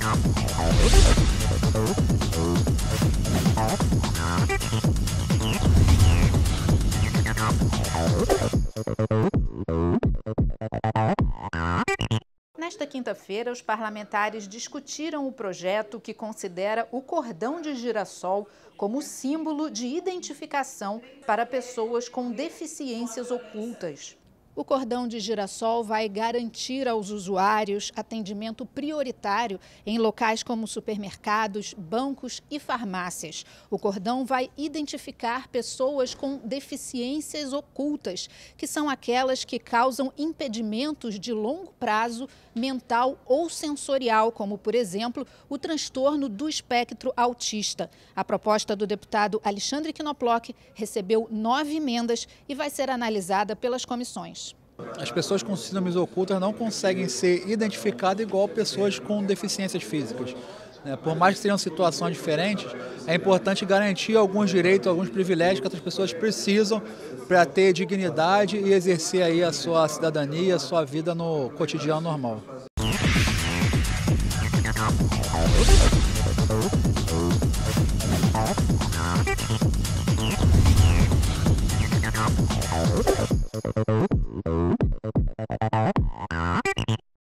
Nesta quinta-feira, os parlamentares discutiram o projeto que considera o cordão de girassol como símbolo de identificação para pessoas com deficiências ocultas. O cordão de girassol vai garantir aos usuários atendimento prioritário em locais como supermercados, bancos e farmácias. O cordão vai identificar pessoas com deficiências ocultas, que são aquelas que causam impedimentos de longo prazo mental ou sensorial, como, por exemplo, o transtorno do espectro autista. A proposta do deputado Alexandre Knoploch recebeu 9 emendas e vai ser analisada pelas comissões. As pessoas com síndromes ocultas não conseguem ser identificadas igual pessoas com deficiências físicas. Por mais que sejam situações diferentes, é importante garantir alguns direitos, alguns privilégios que outras pessoas precisam para ter dignidade e exercer aí a sua cidadania, a sua vida no cotidiano normal.